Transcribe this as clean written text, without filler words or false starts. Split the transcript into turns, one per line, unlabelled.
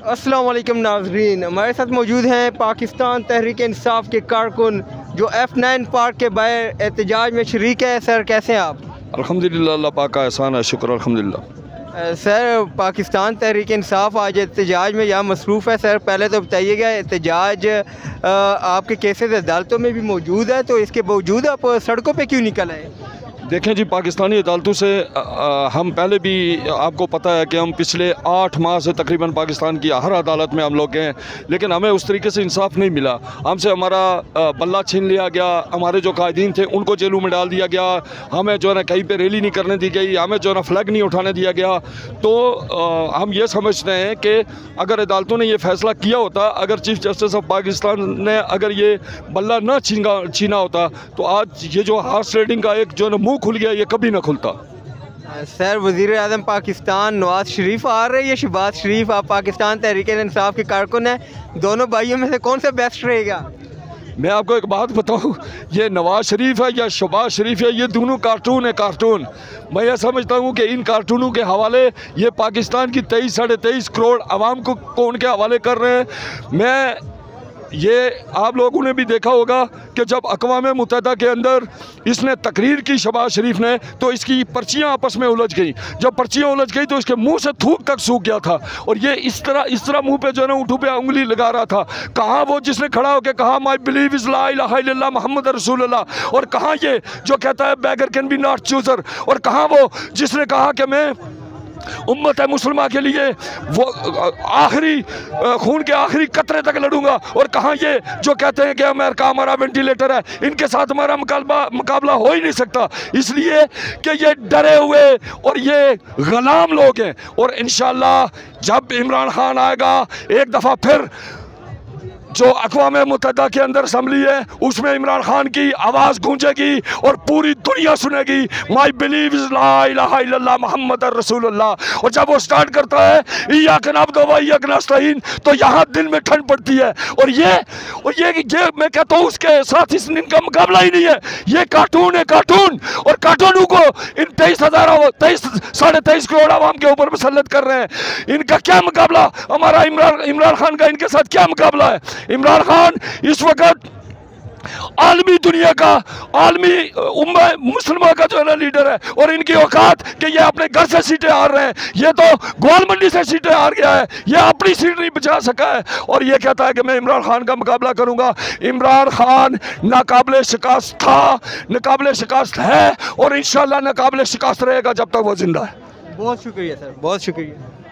अस्सलाम वालेकुम नाज़रीन, हमारे साथ मौजूद हैं पाकिस्तान तहरीक इंसाफ के कारकुन जो F9 पार्क के बाहर एहतजाज में शरीक है। सर कैसे हैं आप?
अल्हम्दुलिल्लाह, अल्लाह पाक का एहसान है, शुक्र अल्हम्दुलिल्लाह।
सर पाकिस्तान तहरीक इंसाफ आज एहतजाज में यहाँ मसरूफ़ है। सर पहले तो बताइएगा, एहतजाज आपके केसेस अदालतों में भी मौजूद है, तो इसके बावजूद आप सड़कों पर क्यों निकल आए?
देखें जी, पाकिस्तानी अदालतों से हम पहले भी आपको पता है कि हम पिछले 8 माह से तकरीबन पाकिस्तान की हर अदालत में हम लोग गए, लेकिन हमें उस तरीके से इंसाफ नहीं मिला। हमसे हमारा बल्ला छीन लिया गया, हमारे जो कायदीन थे उनको जेलों में डाल दिया गया, हमें जो है ना कहीं पे रैली नहीं करने दी गई, हमें जो है ना फ्लैग नहीं उठाने दिया गया। तो हम ये समझते हैं कि अगर अदालतों ने ये फ़ैसला किया होता, अगर चीफ़ जस्टिस ऑफ पाकिस्तान ने अगर ये बल्ला ना छीना होता, तो आज ये जो हार्स रेडिंग का एक जो है खुल गया, ये कभी ना खुलता।
सर वज़ीर आज़म पाकिस्तान नवाज़ शरीफ आ रहे हैं या शहबाज शरीफ? आप पाकिस्तान तहरीक इंसाफ के कारकुन हैं, दोनों भाइयों में से कौन सा बेस्ट रहेगा?
मैं आपको एक बात बताऊं, ये नवाज़ शरीफ है या शहबाज शरीफ है, ये दोनों कार्टून है, कार्टून। मैं ये समझता हूं कि इन कार्टूनों के हवाले ये पाकिस्तान की 23 साढ़े 23 करोड़ आवाम को उनके हवाले कर रहे हैं। मैं ये आप लोगों ने भी देखा होगा कि जब अक़वाम मुत्तहिदा के अंदर इसने तकरीर की शहबाज शरीफ ने, तो इसकी पर्चियाँ आपस में उलझ गई। जब पर्चियाँ उलझ गई तो इसके मुंह से थूक तक सूख गया था, और ये इस तरह मुंह पे जो है ना ऊँटों पे उंगली लगा रहा था। कहाँ वो जिसने खड़ा होकर कहा माई बिलीव इज़ ला इलाहा इल्लल्लाह मुहम्मद रसूलुल्लाह, और कहाँ ये जो कहता है beggar can be not chooser, और कहाँ वो जिसने कहा कि मैं उम्मत है मुसलमान के लिए वो आखिरी खून के आखिरी कतरे तक लड़ूंगा, और कहाँ ये जो कहते हैं कि अमेरिका हमारा वेंटिलेटर है, इनके साथ हमारा मुकाबला हो ही नहीं सकता, इसलिए कि ये डरे हुए और ये गुलाम लोग हैं। और इंशाअल्लाह जब इमरान खान आएगा, एक दफ़ा फिर जो अक़वाम मुत्तहिदा के अंदर असम्बली है उसमें इमरान खान की आवाज़ गूंजेगी और पूरी दुनिया सुनेगी माई बिलीव इज़ ला इलाहा इल्लल्लाह मुहम्मद रसूलुल्लाह। और जब वो स्टार्ट करता है इय्याक नअबुदु व इय्याक नस्तईन, तो यहाँ दिल में ठंड पड़ती है। और ये मैं कहता हूँ उसके साथ इनका मुकाबला ही नहीं है, ये कार्टून है, कार्टून। और कार्टूनों को इन 23 साढ़े 23 करोड़ आवाम के ऊपर मुसल्लत कर रहे हैं। इनका क्या मुकाबला, हमारा इमरान खान का इनके साथ क्या मुकाबला है? इमरान खान इस वक्त आलमी दुनिया का, आलमी उम्मा मुसलमान का जो है ना लीडर है, और इनकी औकात कि ये अपने घर से सीटें हार रहे हैं, ये तो ग्वाल मंडी से सीटें हार गया है, ये अपनी सीट नहीं बचा सका है, और ये कहता है कि मैं इमरान खान का मुकाबला करूंगा। इमरान खान नाकाबिले शिकस्त था, नाकाबिले शिकस्त है, और इंशाल्लाह नाकाबिले शिकस्त रहेगा जब तक वो जिंदा है।
बहुत शुक्रिया सर, बहुत शुक्रिया।